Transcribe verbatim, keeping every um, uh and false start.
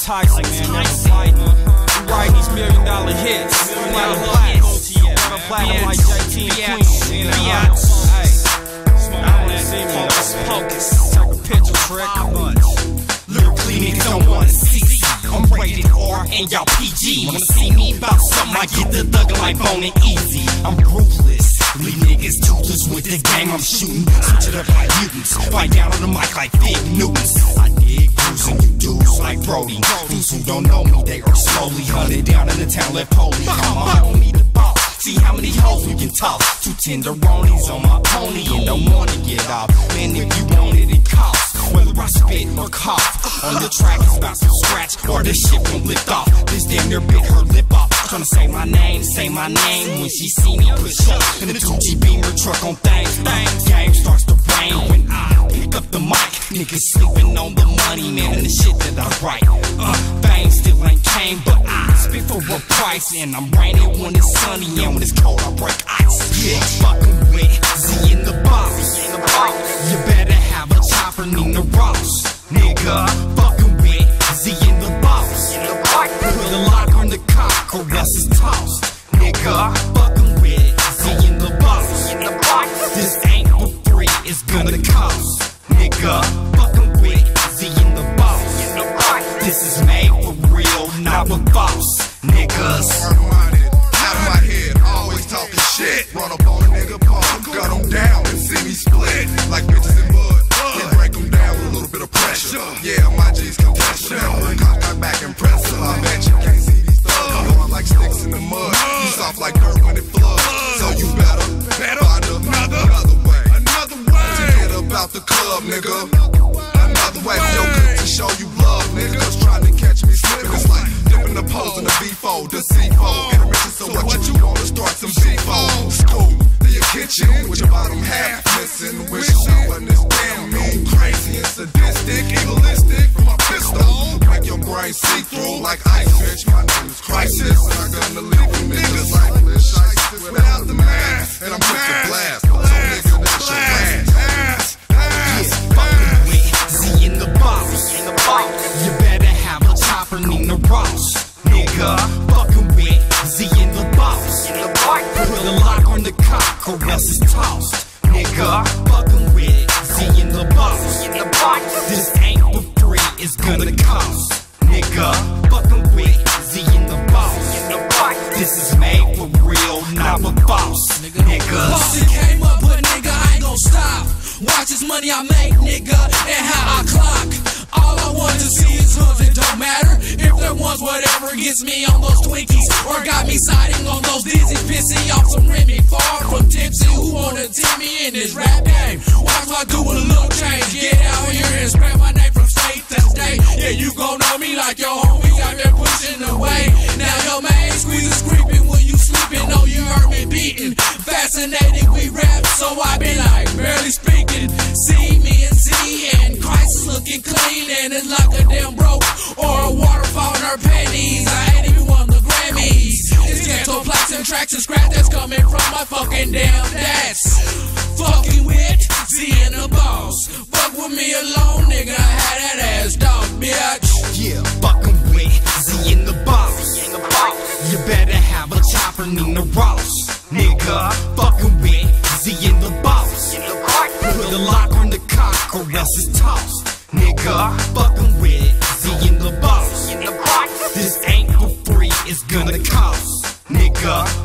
Tyson, man, never fighting. We writing these million dollar hits. Platinum platinum, platinum like J T and Queen. Hey, I wanna see me though. Focus, take a picture, trick. Lyrically, niggas don't wanna see. I'm rated R and y'all P G. Wanna see me about something, I get the thugger like Bone and Easy. I'm ruthless, leave niggas toothless with the game I'm shooting. Switch it up like mutants, bite down on the mic like Big Newtons. I dig dudes and you dudes like Brody. Those who don't know me, they are slowly hunted down in the town, left holy. I'm a homie, the boss. See how many hoes we can toss. Two tenderonies on my pony and don't wanna get off. Man, if you want it, it costs. Whether I spit or cough on the track, it's about some scratch or this shit won't lift off. This damn near bit her lip off. Tryna say my name, say my name when she see me push up in the two G Beamer truck on things. Game starts to rain when I pick up the mic. Niggas sleeping on the money, man, and the shit that I write. Uh, fame still ain't came, but I spit for a price, and I'm raining when it's sunny, and when it's cold I break ice. Yeah, fucking with Z in the box. You better have a chopper, Nina Ross, nigga. Fucking with Z in the box. Put a locker in the cock or else it's tossed, nigga. Fucking with Z in the box. This ain't for free, it's gonna cost, nigga. Fucking with Z in the box. This is made for real, not for false, niggas. Out of my head, always talking shit. Run up on a nigga, palm, gun him down and see me split like bitches in mud. Then break them down with a little bit of pressure. Yeah, my G's confession. Cock, cock back and press her. I bet you can't see these thugs going like sticks in the mud. You soft like dirt when it floods. So you better, better find another, another way. Another way to get about the club, nigga. Another way for your clip to show you love, niggas trying to catch me slipping. It's like dipping the pose in the V four, the C four. Intermission, so what you wanna start some G four? School to your kitchen with your bottom half missing. Wish you wasn't this damn mean, crazy and sadistic, egoistic from my pistol. Make your brain see through like ice, bitch. My name is Crisis. I'm gonna leave you niggas like this shit without the mask, and I'm quick to blast. So nigga, that's your ass. Fucking with Z in the box. You better have a chopper, Nina Ross, nigga. Fucking with Z in the box. Put a locker in the cock or else it's tossed, nigga. Fucking with Z in the box. This ain't for free, it's gonna cost, nigga. Fucking with Z in the box. This is made for real, not for false, niggas. Bossy came up, but nigga, I ain't gon' stop. Watch this money I make, nigga, and how I clock. All I want to see is hoods, it don't matter if there was whatever gets me on those Twinkies, or got me siding on those dizzy, pissing off some Remy. Far from tipsy, who wanna tip me in this rap game? Watch my do with a little change. Get out here and spread my name from state to state. Yeah, you gon' know me like your homie out there pushing away. Now your main squeeze is creeping when you sleeping. Oh, you heard me beating. Fascinated, we rap, so I been like barely speaking. See me and Z and Christ looking clean, and it's like a damn broke or a waterfall in her panties. I ain't even won the Grammys. It's ghetto plaques and tracks and scrap that's coming from my fucking damn dads. Fucking with Z and the boss. Fuck with me alone, nigga. I had that ass dog, bitch. Yeah, fucking with Z in the box. You better have a chopper, Nina Ross, nigga. Fucking with Z in the box. Put a locker in the cock or else it's tossed, nigga. Fucking with Z in the box. This ain't for free, it's gonna cost, nigga.